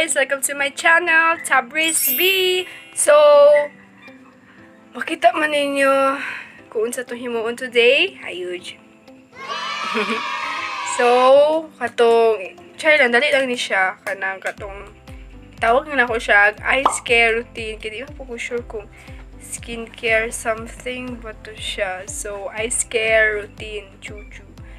guys! Welcome to my channel, Tabris B! So, makita man ninyo kung sa itong himuon today. Ayuj. So, katong, try lang, dali lang ni siya. Kanang katong, tawag na ako siya, eye care routine. Kaya di ba po ko sure kung skincare something ba to siya. So, eye care routine, chuchu.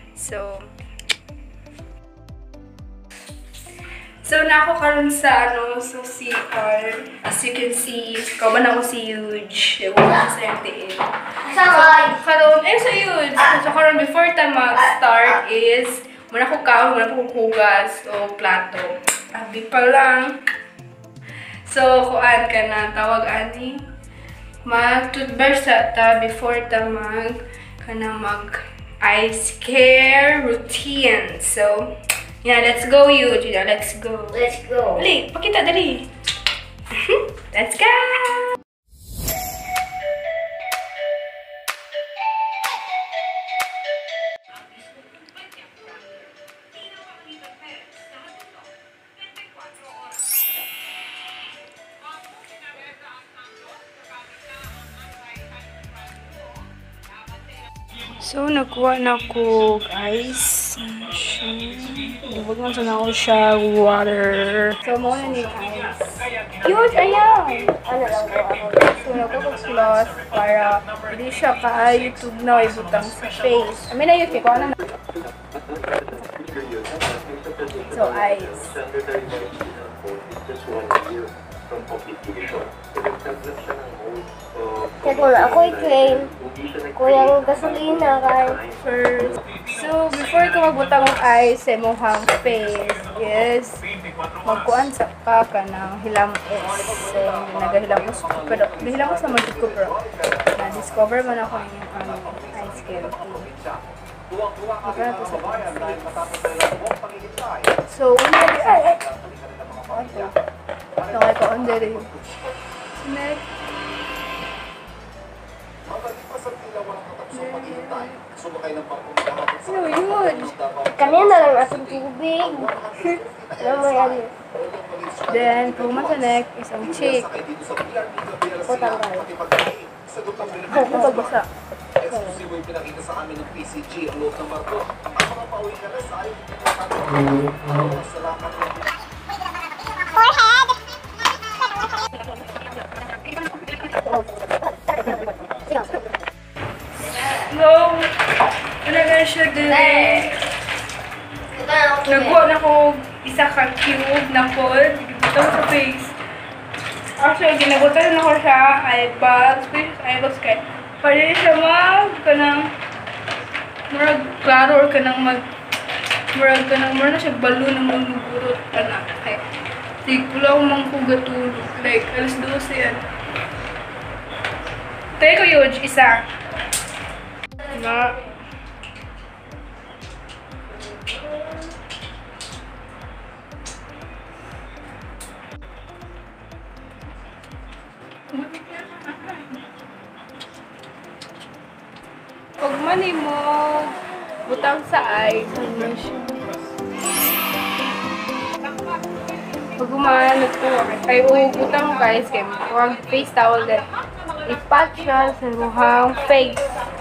So, na ako karon sa, sa CR. As you can see, kauban ako si Huge. Ewan ko sa MTN. So, karon, sa Huge. So, karon, before tayo mag-start is, muna ko kaon, muna ko hugas o plato. Abi pa lang. So, kuan ka na, tawag ani. Mag-toothbrush ta before ta mag-eye care routine. So, yeah, let's go, Yuji. Let's go. Let's go. Dali, pakita, dali. Let's go! So, nakuha na ko, guys. Ibig mo na ako siya, water. So, muna ni guys. Cute, ayan! Ano lang po ako? So, nagpapag-floss para hindi siya ka-YouTube na ibutang sa face. Amin na yun, kiko ano na. So, eyes. Kaya kung ako i-claim, kuyang gasolina kay First. So, before ka magbutang ng eyes sa mohang face is magkuan sa ka ng hilamos. So, nagahilamos ko. Pero, nahilamos na mag-dip ko bro. Na-discover man ako yung eyes care. Magkano to sa face. So, una ay! Okay ko, on there yun. Next. So, yun. kanina na lang atong tubig. Ano mo yan? Then, kung masanek, isang cheek. O tanggal. Kung pagbasa. Eksklusibo yung pinakita sa amin ng PCG ang loob ng barko. Ang mga pauwi ka na sa ayaw ng salamat ng No! Ano na siya din? Nagwa na ko isa ka cube na pod. Ito sa face. Actually, ginagutan na ko siya. Eyebags. Eyebags kay. Pwede siya kanang murag klaro or kanang murag na siya balon ng lulugurot. Kaya, tigpula ko mang kugatulog. Like, alas 12 yan. Tayo ko yun, isa. Na. Pag mani mo, butang sa eyes, pag umano po, ay butang guys, kaya huwag face towel din. Ipat siya sa mukhang face.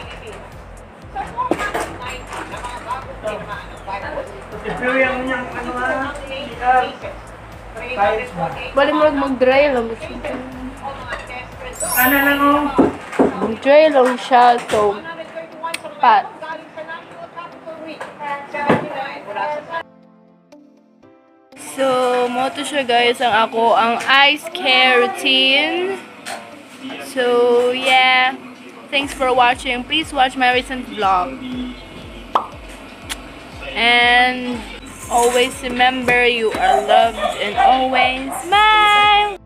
Bali mo mag-dry lang siya. ano lang o? Mag-dry lang siya, so pat. So, mo to siya guys ang eyes care routine. So, yeah. Thanks for watching. Please watch my recent vlog. And always remember you are loved and always smile.